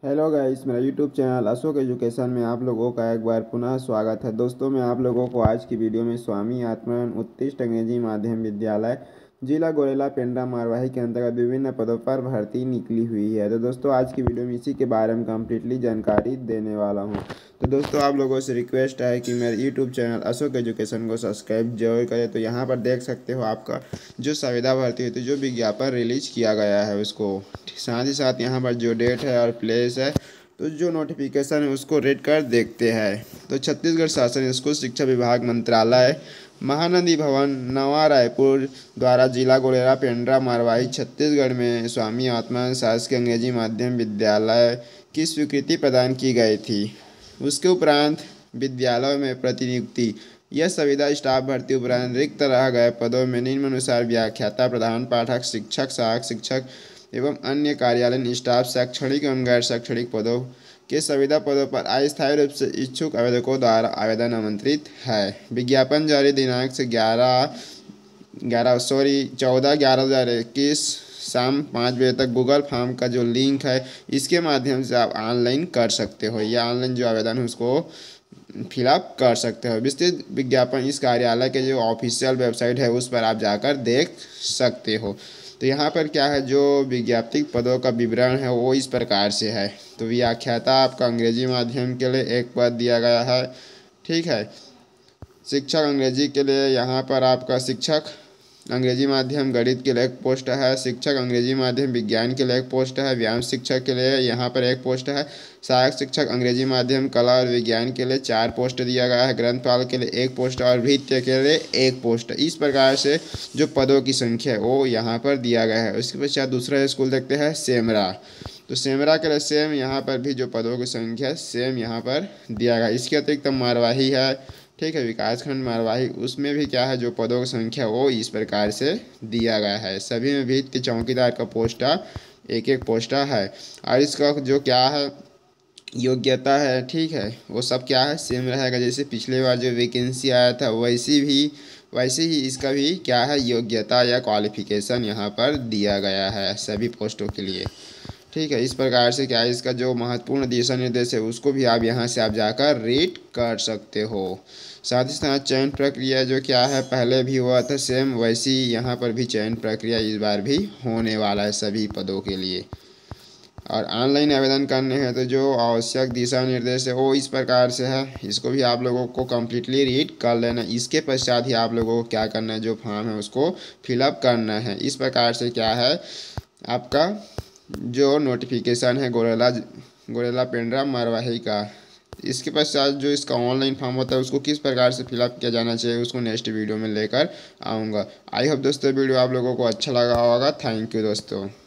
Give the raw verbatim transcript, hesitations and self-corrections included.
Hello guys, मेरा YouTube channel Ashok education में आप लोगों का एक बार पुनः स्वागत है। दोस्तों, मैं आप लोगों को आज की वीडियो में स्वामी आत्मानंद उत्कृष्ट अंग्रेजी माध्यम विद्यालय जिला गोरेला पेंड्रा मारवाही के अंतर्गत विभिन्न पदों पर भर्ती निकली हुई है। तो दोस्तों, आज की वीडियो में इसी के बारे में कम्प्लीटली जानकारी देने वाला हूँ। तो दोस्तों, आप लोगों से रिक्वेस्ट है कि मेरे यूट्यूब चैनल अशोक एजुकेशन को सब्सक्राइब जरूर करें। तो यहाँ पर देख सकते हो आपका जो संविदा भर्ती हुई थी, जो विज्ञापन रिलीज किया गया है उसको, साथ ही साथ यहाँ पर जो डेट है और प्लेस है, तो जो नोटिफिकेशन है उसको रेड कर देखते हैं। तो छत्तीसगढ़ शासन स्कूल शिक्षा विभाग मंत्रालय महानदी भवन नवा रायपुर द्वारा जिला गोरेला पेंड्रा मारवाही छत्तीसगढ़ में स्वामी आत्मानंद शासकीय अंग्रेजी माध्यम विद्यालय की स्वीकृति प्रदान की गई थी। उसके उपरांत विद्यालयों में प्रतिनियुक्ति यह संविदा स्टाफ भर्ती उपरांत रिक्त रह गए पदों में निम्नानुसार व्याख्याता, प्रधान पाठक, शिक्षक, सहायक शिक्षक एवं अन्य कार्यालयीन स्टाफ शैक्षणिक एवं गैर शैक्षणिक पदों के संविदा पदों पर अस्थायी रूप से इच्छुक आवेदकों द्वारा आवेदन आमंत्रित है। विज्ञापन जारी दिनांक से ग्यारह ग्यारह सॉरी चौदह ग्यारह दो हज़ार इक्कीस शाम पाँच बजे तक गूगल फॉर्म का जो लिंक है इसके माध्यम से आप ऑनलाइन कर सकते हो, या ऑनलाइन जो आवेदन है उसको फिलअप कर सकते हो। विस्तृत विज्ञापन इस कार्यालय के जो ऑफिशियल वेबसाइट है उस पर आप जाकर देख सकते हो। तो यहाँ पर क्या है, जो विज्ञापित पदों का विवरण है वो इस प्रकार से है। तो व्याख्याता आपका अंग्रेजी माध्यम के लिए एक पद दिया गया है, ठीक है। शिक्षक अंग्रेजी के लिए यहाँ पर आपका शिक्षक अंग्रेजी माध्यम गणित के लिए एक पोस्ट है, शिक्षक अंग्रेजी माध्यम विज्ञान के लिए एक पोस्ट है, व्यायाम शिक्षक के लिए यहाँ पर एक पोस्ट है, सहायक शिक्षक अंग्रेजी माध्यम कला और विज्ञान के लिए चार पोस्ट दिया गया है, ग्रंथपाल के लिए एक पोस्ट और भृत्य के लिए एक पोस्ट। इस प्रकार से जो पदों की संख्या है वो यहाँ पर दिया गया है। उसके पश्चात दूसरा स्कूल देखते हैं सेमरा। तो सेमरा के लिए सेम यहाँ पर भी जो पदों की संख्या सेम यहाँ पर दिया गया है। इसके अतिरिक्त मारवाही है, ठीक है, विकासखंड मारवाही, उसमें भी क्या है, जो पदों की संख्या वो इस प्रकार से दिया गया है। सभी में भी चौकीदार का पोस्टा एक एक पोस्टा है, और इसका जो क्या है योग्यता है, ठीक है, वो सब क्या है सेम रहेगा। जैसे पिछले बार जो वैकेंसी आया था वैसी भी वैसे ही इसका भी क्या है योग्यता या क्वालिफिकेशन यहाँ पर दिया गया है सभी पोस्टों के लिए, ठीक है। इस प्रकार से क्या है, इसका जो महत्वपूर्ण दिशा निर्देश है उसको भी आप यहाँ से आप जाकर रीड कर सकते हो। साथ ही साथ चयन प्रक्रिया जो क्या है पहले भी हुआ था सेम, वैसी यहाँ पर भी चयन प्रक्रिया इस बार भी होने वाला है सभी पदों के लिए। और ऑनलाइन आवेदन करने हैं तो जो आवश्यक दिशा निर्देश है वो इस प्रकार से है, इसको भी आप लोगों को कम्प्लीटली रीड कर लेना। इसके पश्चात ही आप लोगों को क्या करना है, जो फॉर्म है उसको फिलअप करना है। इस प्रकार से क्या है आपका जो नोटिफिकेशन है गोरेला गोरेला पेंड्रा मारवाही का, इसके पश्चात जो इसका ऑनलाइन फॉर्म होता है उसको किस प्रकार से फिलअप किया जाना चाहिए उसको नेक्स्ट वीडियो में लेकर आऊँगा। आई होप दोस्तों वीडियो आप लोगों को अच्छा लगा होगा। थैंक यू दोस्तों।